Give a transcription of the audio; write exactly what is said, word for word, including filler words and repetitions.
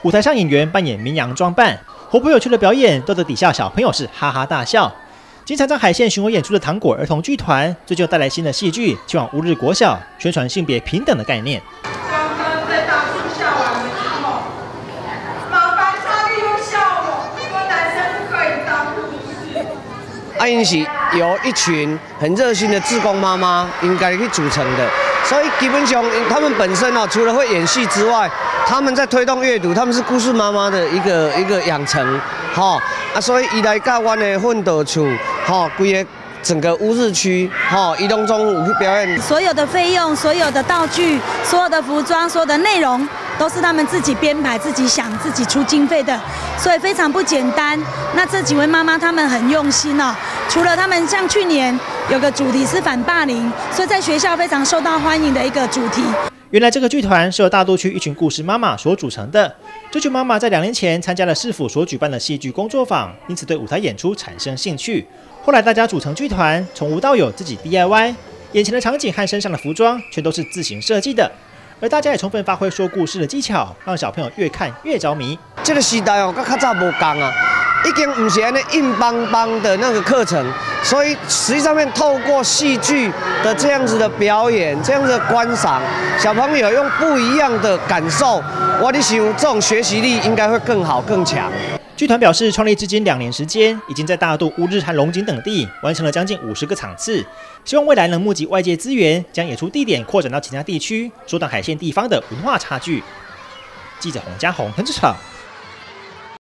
舞台上演员扮演绵羊装扮，活泼有趣的表演，逗得底下小朋友是哈哈大笑。经常在海线巡回演出的糖果儿童剧团，最近又带来新的戏剧，前往乌日国小宣传性别平等的概念。 在当初校完的时候，麻烦他利用校我，说男生不可以当护士。 啊，因是由一群很热心的志工妈妈应该去组成的，所以基本上他们本身哦，除了会演戏之外，他们在推动阅读，他们是故事妈妈的一个一个养成，吼、哦、啊，所以伊来到阮的奋斗处，吼、哦，规个整个乌日区，吼、哦，移动中有去表演， 所有的费用、所有的道具、所有的服装、所有的内容，都是他们自己编排、自己想、自己出经费的，所以非常不简单。那这几位妈妈她们很用心哦，除了他们像去年有个主题是反霸凌，所以在学校非常受到欢迎的一个主题。 原来这个剧团是由大肚区一群故事妈妈所组成的。这群妈妈在两年前参加了市府所举办的戏剧工作坊，因此对舞台演出产生兴趣。后来大家组成剧团，从无到有自己 D I Y， 眼前的场景和身上的服装全都是自行设计的。而大家也充分发挥说故事的技巧，让小朋友越看越着迷。 这个时代哦，跟较早无同啊，已经不是安尼硬邦邦的那个课程，所以实际上面透过戏剧的这样子的表演，这样子的观赏，小朋友用不一样的感受，我在想这种学习力应该会更好更强。 剧团表示，创立至今两年时间，已经在大肚、乌日和龙井等地完成了将近五十个场次，希望未来能募集外界资源，将演出地点扩展到其他地区，缩短海线地方的文化差距。记者洪家宏、陈志成